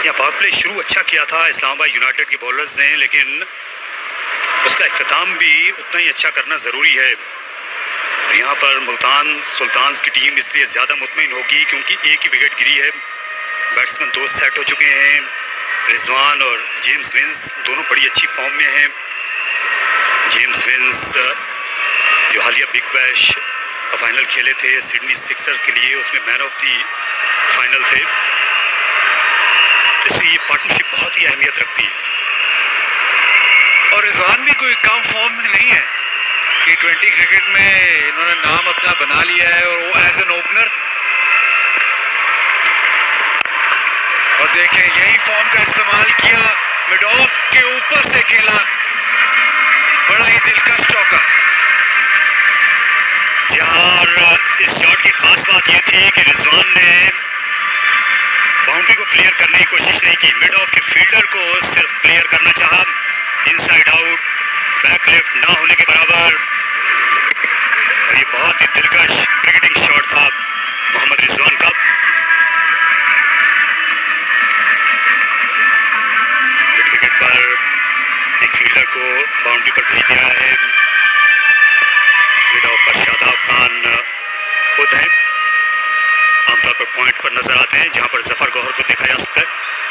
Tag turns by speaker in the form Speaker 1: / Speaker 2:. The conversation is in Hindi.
Speaker 1: यहाँ पावर प्ले शुरू अच्छा किया था इस्लामाबाद यूनाइटेड के बॉलर्स ने, लेकिन उसका इख्तिताम भी उतना ही अच्छा करना ज़रूरी है। और यहाँ पर मुल्तान सुल्तान्स की टीम इसलिए ज़्यादा मुतमईन होगी क्योंकि एक ही विकेट गिरी है। बैट्समैन दो सेट हो चुके हैं। रिजवान और जेम्स विंस दोनों बड़ी अच्छी फॉर्म में हैं। जेम्स विंस जो हालिया बिग बैश का फाइनल खेले थे सिडनी सिक्सर्स के लिए, उसमें मैन ऑफ दी फाइनल थे। इसलिए ये पार्टनरशिप बहुत ही अहमियत रखती है।
Speaker 2: और रिजवान भी कोई कम फॉर्म में नहीं है। T20 क्रिकेट में इन्होंने नाम अपना बना लिया है और वो एज एन ओपनर, और देखें यही फॉर्म का इस्तेमाल किया, मिड ऑफ के ऊपर से खेला, बड़ा ही दिलकश चौका।
Speaker 1: जहां इस शॉट की खास बात यह थी कि रिजवान ने बाउंड्री को क्लियर करने की कोशिश नहीं की, मिड ऑफ के फील्डर को सिर्फ क्लियर करना चाहा। इनसाइड आउट, बैक लेफ्ट ना होने के बराबर। और ये बहुत ही दिलकश क्रिकेटिंग शॉट था मोहम्मद रिजवान का। मिड विकेट पर एक फील्डर को बाउंड्री पर भेज दिया है। मिड ऑफ पर शादाब खान खुद है, आमतौर पर पॉइंट पर नजर आते हैं जहां पर जफर गौहर को देखा जा सकता है।